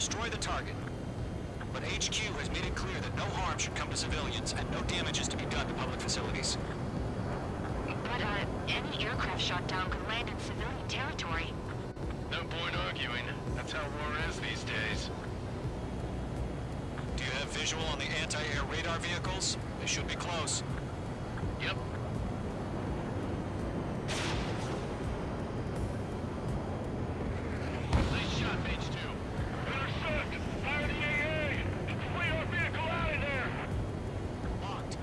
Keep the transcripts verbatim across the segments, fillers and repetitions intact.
destroy the target. But H Q has made it clear that no harm should come to civilians and no damage is to be done to public facilities. But, uh, any aircraft shot down could land in civilian territory. No point arguing. That's how war is these days. Do you have visual on the anti-air radar vehicles? They should be close. Yep. Nice shot, H two. Intercept! Fire the A A! Get the radar vehicle out of there! Locked.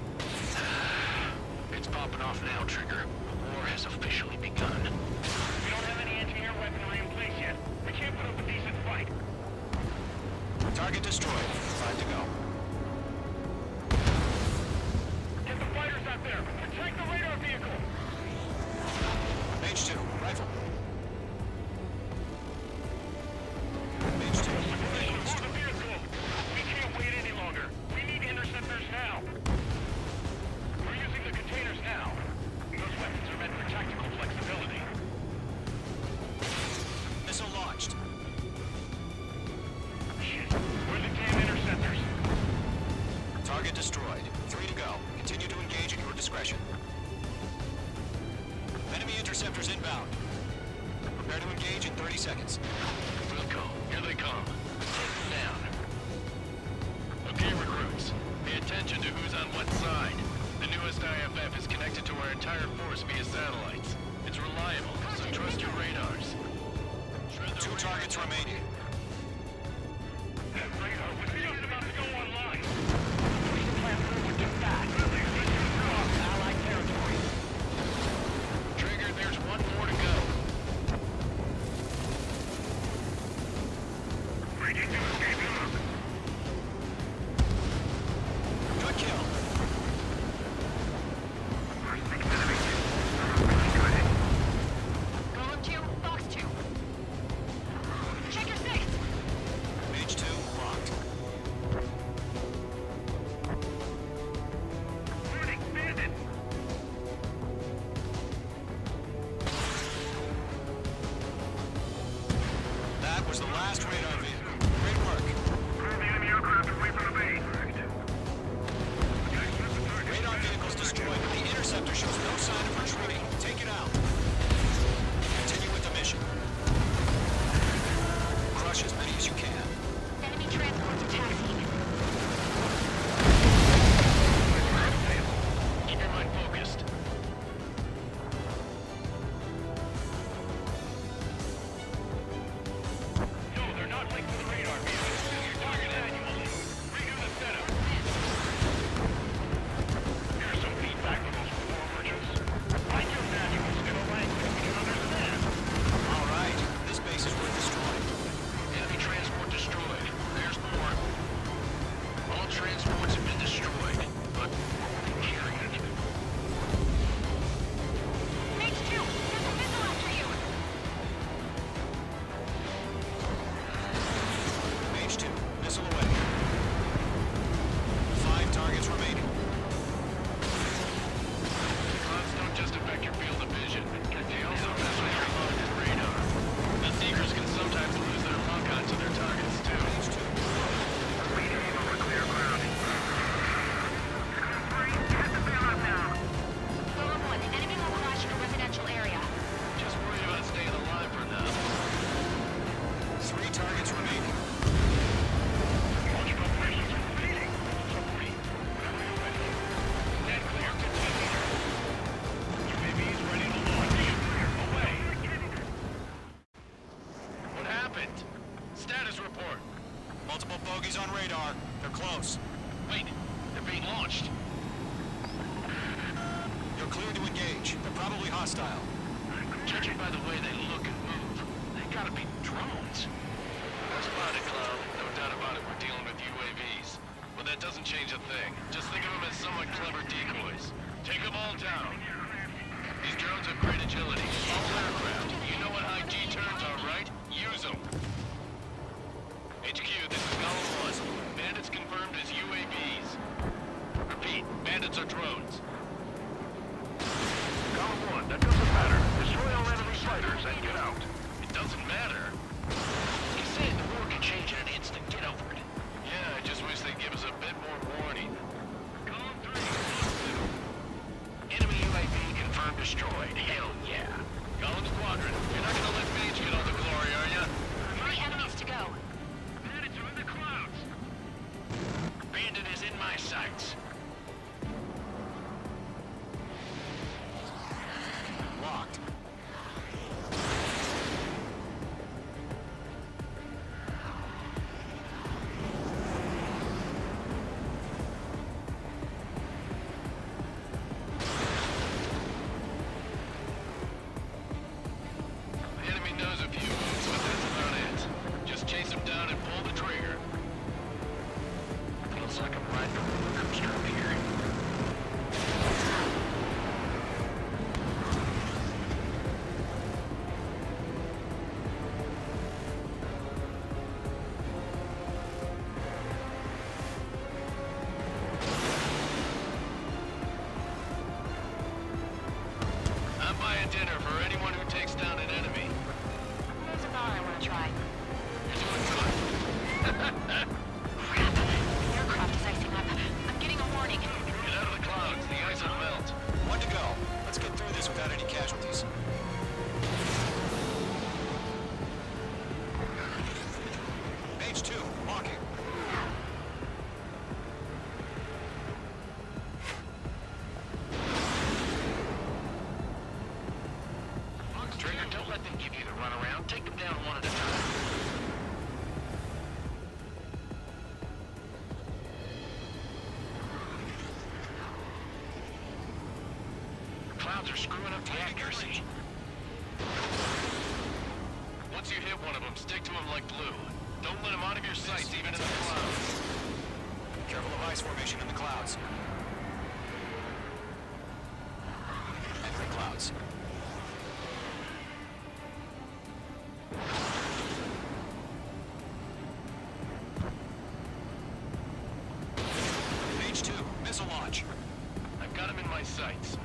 It's popping off now, Trigger. The war has officially begun. We don't have any anti-air weaponry in place yet. We can't put up a decent fight. Target destroyed. Five to go. Get the fighters out there! Protect the radar vehicle! H two, rifle. H two. Hold the vehicle! We can't wait any longer. We need interceptors now. We're using the containers now. Those weapons are meant for tactical flexibility. Missile launched. Shit. Where are the damn interceptors? Target destroyed. Three to go. Continue to engage at your discretion. Enemy interceptors inbound. Prepare to engage in thirty seconds. We'll go. Here they come. Take them down. Okay, recruits. Pay attention to who's on what side. The newest I F F is connected to our entire force via satellites. It's reliable, so trust your radars. Two targets remaining. That radar was just about to go online. We need to plan forward to that. Cross Allied territory. Trigger, there's one more to go. Ready to escape him. Good kill. Golem two, Fox two. Check your six. H two locked. Warning, bandit. That was the last radar vehicle. Great work. Clear the enemy aircraft away from the base. Radar vehicle's destroyed, but the interceptor shows no sign of retreating. Take it out. Continue with the mission. Crush as many as you can. Enemy transports are taxiing. Keep your mind focused. No, they're not linked to the radar vehicle. Target annually. Redo the setup. Here's some feedback from those war merchants. Like your manuals in a language we can understand. All right. This base is worth destroying. Enemy transport destroyed. There's more. All transports have been destroyed, but we're carrying it. H two, there's a missile after you. H two, missile away. Five targets remaining. Guns don't just affect your field of vision. They also mess with your target radar. The Seekers can sometimes lose their lock onto their targets, too. H two. Leading over clear ground. Golem one, enemy will crash in a residential area. Just worried about staying alive for now. Three targets remaining. Launch preparations are completing. Submarine. Net clear. Continue. U A Vs ready to launch. Away. What happened? Status report. Multiple bogeys on radar. They're close. Wait, they're being launched. You're clear to engage. They're probably hostile. Judging by the way they look and move, they gotta be drones. That's spotted, Cloud. No doubt about it, we're dealing with U A Vs. But that doesn't change a thing. Just think of them as somewhat clever decoys. Take them all down. These drones have great agility. All aircraft. You know what high G turns are, right? Use them. H Q, this is Golem one. Bandits confirmed as U A Vs. Repeat, bandits are drones. Golem one, that doesn't matter. Destroy all enemy fighters and get out. It doesn't matter. the accuracy. Once you hit one of them, stick to him like glue. Don't let him out of your sights, even in the clouds. Careful of ice formation in the clouds. Entering clouds. Page two, missile launch. I've got him in my sights.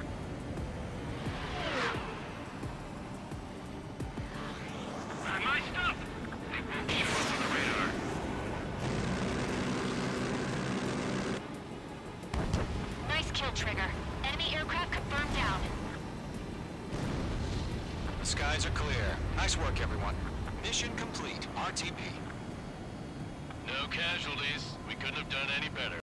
On my stuff! They won't show up on the radar. Nice kill, Trigger. Enemy aircraft confirmed down. The skies are clear. Nice work, everyone. Mission complete. R T B. No casualties. We couldn't have done any better.